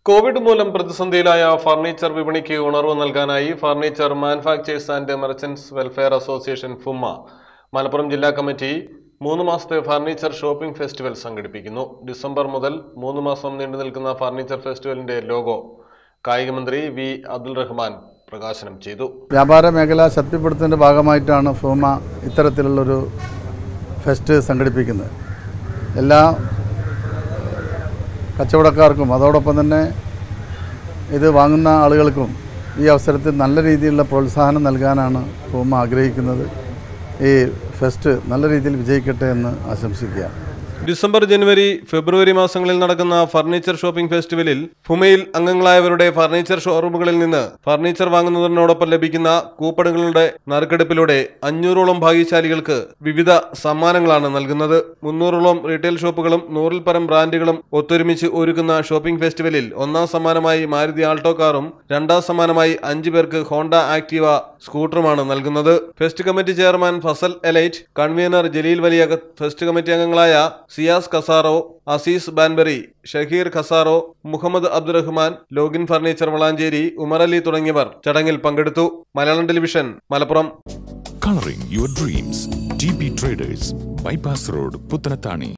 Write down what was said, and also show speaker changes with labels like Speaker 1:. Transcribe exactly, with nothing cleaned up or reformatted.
Speaker 1: Covid മൂലം പ്രതിസന്ധിയിലായ furniture വിപണിക്ക് ഉണർവ് നൽകാനായി furniture manufacturers and merchants welfare association FUMA Malappuram ജില്ലാ കമ്മിറ്റി മൂന്ന് മാസത്തെ ഫർണിച്ചർ ഷോപ്പിംഗ് ഫെസ്റ്റിവൽ സംഘടിപ്പിക്കുന്നു. ഡിസംബർ മുതൽ മൂന്ന് മാസം നീണ്ടു നിൽക്കുന്ന ഫർണിച്ചർ ഫെസ്റ്റിവലിന്റെ ലോഗോ കായിക മന്ത്രി വി അബ്ദുൽ റഹ്മാൻ പ്രകാശനം ചെയ്തു.
Speaker 2: വ്യാപാര മേഖല ശക്തിപ്പെടുത്തുന്നതിന്റെ ഭാഗമായിട്ടാണ് ഫുമ ഇത്തരത്തിലുള്ളൊരു ഫെസ്റ്റ് സംഘടിപ്പിക്കുന്നത്. എല്ലാ കച്ചവടക്കാർക്കും അതോടൊപ്പം തന്നെ ഇത് വാങ്ങുന്ന ആളുകൾക്കും ഈ അവസരത്തിൽ നല്ല രീതിയിലുള്ള പ്രോത്സാഹനം നൽകാനാണ് ഫുമ ആഗ്രഹിക്കുന്നത്. ഈ ഫെസ്റ്റ് നല്ല രീതിയിൽ വിജയിക്കട്ടെ എന്ന് ആശംസിക്കുക.
Speaker 1: ഡിസംബർ ജനുവരി ഫെബ്രുവരി മാസങ്ങളിൽ നടക്കുന്ന ഫർണിച്ചർ ഷോപ്പിംഗ് ഫെസ്റ്റിവലിൽ ഫുമയിൽ അംഗങ്ങളായവരുടെ ഫർണിച്ചർ ഷോറൂമുകളിൽ നിന്ന് ഫർണിച്ചർ വാങ്ങുന്നതിനോടൊപ്പം ലഭിക്കുന്ന കൂപ്പണുകളുടെ നറുക്കെടുപ്പിലൂടെ അഞ്ഞൂറോളം ഭാഗ്യശാലികൾക്ക് വിവിധ സമ്മാനങ്ങളാണ് നൽകുന്നത്. മുന്നൂറോളം റീറ്റെയിൽ ഷോപ്പുകളും നൂറിൽ പരം ബ്രാൻഡുകളും ഒത്തൊരുമിച്ച് ഒരുക്കുന്ന ഷോപ്പിംഗ് ഫെസ്റ്റിവലിൽ ഒന്നാം സമ്മാനമായി മാരുതി ആൾട്ടോ കാറും രണ്ടാം സമ്മാനമായി അഞ്ചു പേർക്ക് ഹോണ്ട ആക്ടീവ സ്കൂട്ടറുമാണ് നൽകുന്നത്. Fest committee chairman Fazal elite, convener Jaleel Valiya, fest committee അംഗങ്ങളായ Siyas Khasaro, Azeez Banbury, Shaheer Khasaro, Muhammad Abdurahman, login furniture Valanchery, Umerali തുടങ്ങിയവർ ചടങ്ങിൽ പങ്കെടുത്തു. Malayalam television, Malappuram.
Speaker 3: Coloring your dreams. T B Traders, Bypass Road, Puthanathani.